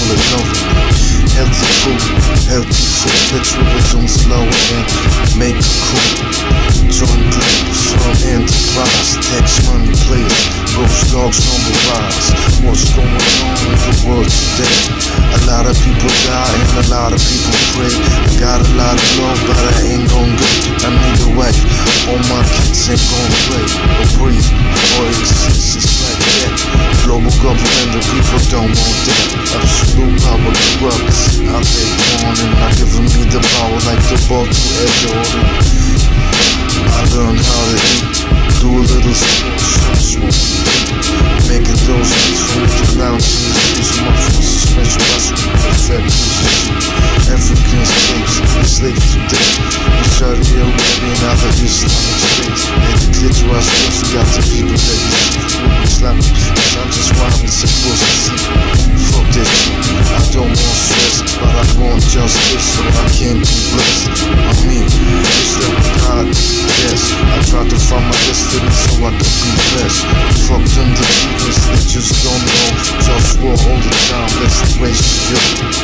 government. Healthy food, literally don't slow and make it cool. Join Globalfirm enterprise, tax money players, GhostDogz number rise. What's going on in the world today? A lot of people die and a lot of people pray. Got a lot of love, but I ain't gon' get. I need a wife, all my kids ain't gon' play or breathe or exist. It's like that. Global government, the people don't want that. Absolute power corrupts. I take on and not giving me the power like the ball to edge order. I learned how to eat, do a little sports, making those things from the mountains, using my full suspension, perfect position. African slaves today, we Saudi Arabia and other Islamic states. They declare to us once we got the people that we Islam. I'm just why I'm supposed to see. Fuck that shit, I don't want stress, but I want justice so I can be blessed. I mean, it's that God, yes, I try to find my destiny so I can be blessed. Fuck them deceivers, they just don't know. JustWar all the time, that's the way to go.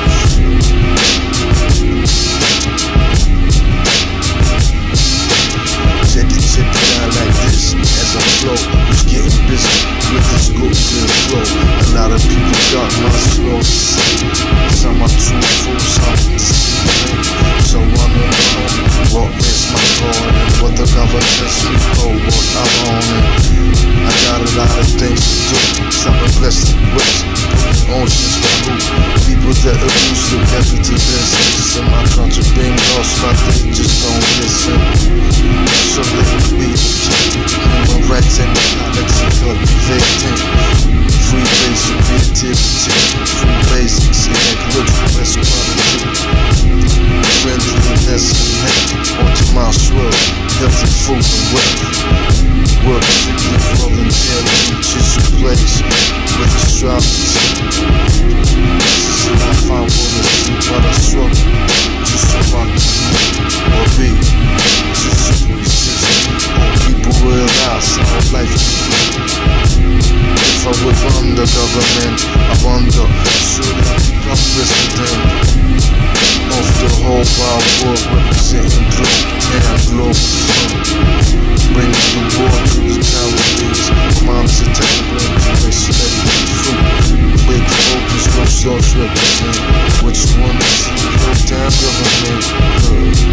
Check it out like this, as I flow, who's getting busy with this good flow. A lot of people got my slow to say. Some are too full, some deceiving. So I don't know what is my calling and what the government tells me for what I'm on it. I got a lot of things to do, some are blessed with oceans by who. People that abuse the capital business in my country being lost, but they just don't listen. So let me be the king. Human rights and economics and cultivating. Free basic creativity, free basics and ecological quality. Friendliness and hate, onto my swirl. Healthy food and wealth. Work strictly voluntarily, just a place with astrology. This is a life I wanna see, but I struggle just so I can or be. Just to resist. All people realize how life can be. If I would run the government, I wonder, should I become president of the whole wide world, representing Globalfirm, bringing the war to the calories. Moms are taking information, let it be free. Big focus, GhostDogz represent. Which one is the damn government?